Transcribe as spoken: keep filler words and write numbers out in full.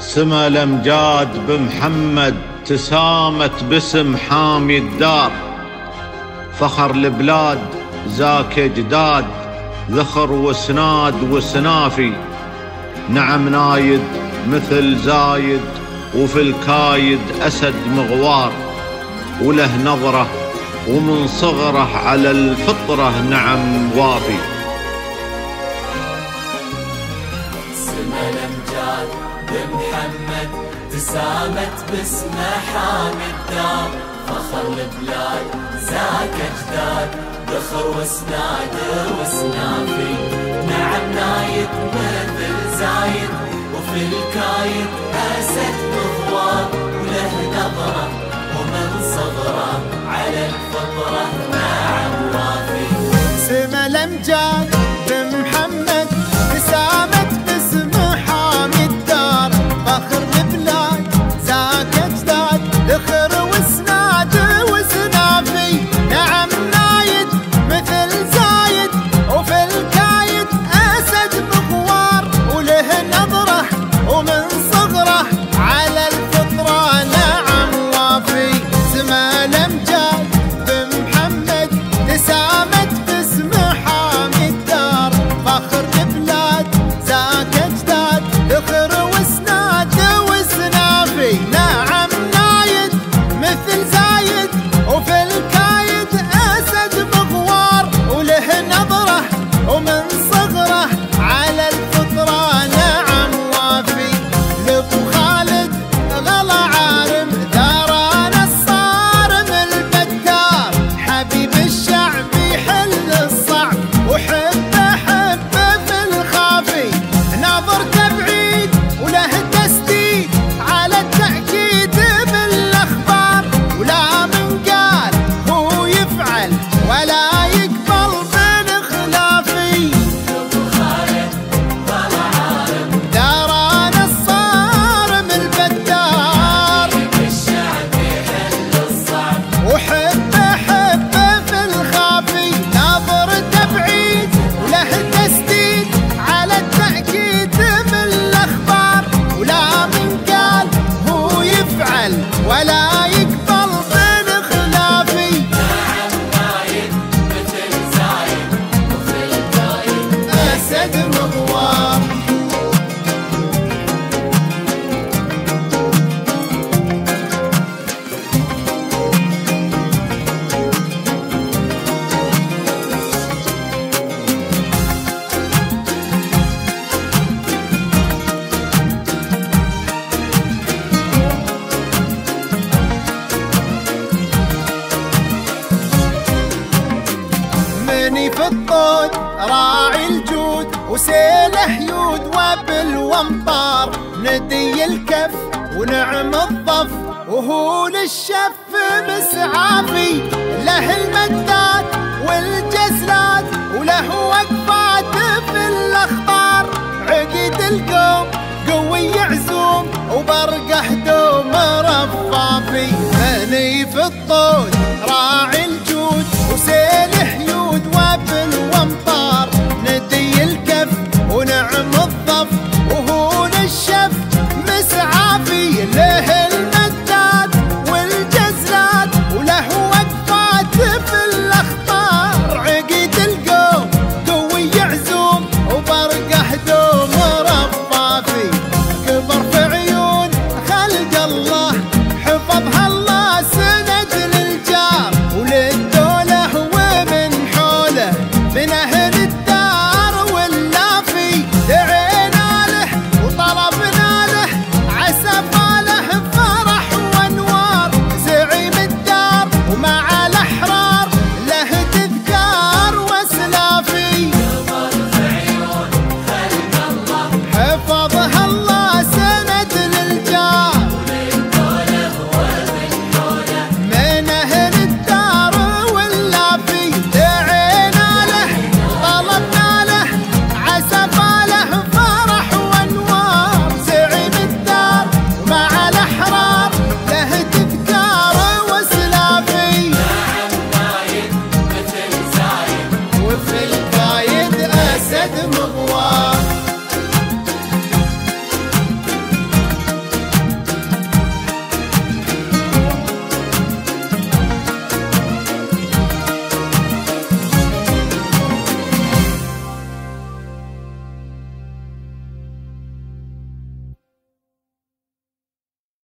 سما الأمجاد بمحمد تسامت باسم حامي الدار. فخر البلاد ذاك اجداد ذخر وسناد وسنافي. نعم نايد مثل زايد وفي الكايد أسد مغوار. وله نظرة ومن صغره على الفطرة نعم وافي. سما الأمجاد بمحمد تسامت باسمه حامي الدار. فخر البلاد زاك اجداد ذخر وسناد وسنافي. نعم نايد مثل زايد وفي الكايد أسد مغوار. وله نظرة ومن صغره على الفطرة نعم وافي. سما الأمجاد بمحمد تسامت باسمه حامي الدار. فخر البلاد زاك اجداد ذخر وسناد وسنافي. نعم نايد مثل زايد وفي الكايد أسد مغوار. وله نظرة ومن صغره على الفطرة نعم وافي. سما الأمجاد بمحمد تسامت باسمه حامي الدار. فخر البلاد زاك اجداد ذخر وسناد وسنافي. نعم نايد مثل زايد وفي الكايد أسد مغوار. وله نظرة ومن صغره على الفطرة نعم وافي. لابو خالد غلا عارم ثارنا الصارم البكار. حبيب الشعب يحل الصعب وحبه حبه في الخافي. ناظرته بعيد وله تسديد على التأكيد بالأخبار. ولا من قال هو يفعل ولا يقبل من خلافي. أبو خالد غلا عارم دارانا الصارم البدار. الشعب يحل الصعب وحبه حبه في الخافي. ناظرته بعيد وله تسديد على التأكيد بالأخبار. ولا من قال هو يفعل ولا يقبل من خلافي. نعم نايد مثل زايد وفي الكايد أسد مغوار. مني في الطود راعي الجود وسيله يود وبالومطار. ندي الكف ونعم الضف وهو للشف مسعافي. له المدات والجسلات وله وقفات في الأخطار. عقد القوم قوي عزوم وبرقه دوم رفافي. مني في الطود راعي الجود وسيله